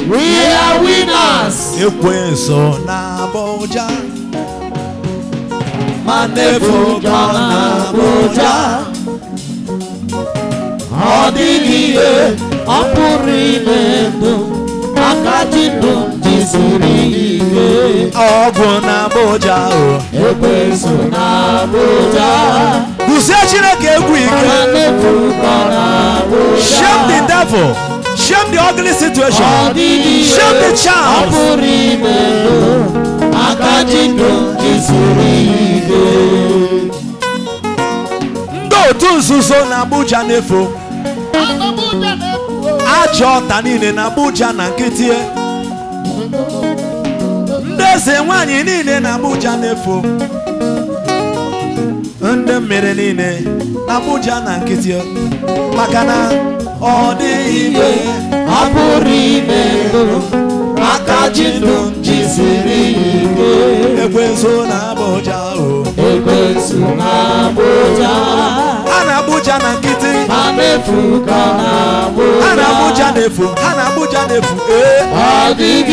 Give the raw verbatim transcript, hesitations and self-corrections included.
We are winners. Ekwenso na Abuja. Manefuka na Abuja. Odiniye opurimedo. Akajino jisuriye. Ogu na Abuja. Ekwenso na Abuja. Shame the devil. Shame the ugly situation. Shame the child. Ndo tunzuzo na Abuja nefo. Ajo tanine na Abuja na nkitie. Ndeze nwanyi nine na Abuja nefo. Nde mmiri nine na Abuja na nkitie. Makana odi ibe apuri mendo akajindo jisiri ike. Ekwenso na Abuja o. Ekwenso na Abuja. Ana Abuja na nkiti. Manefuka na Abuja. Ana Abuja nefu. Ana Abuja nefu. Eh. Adi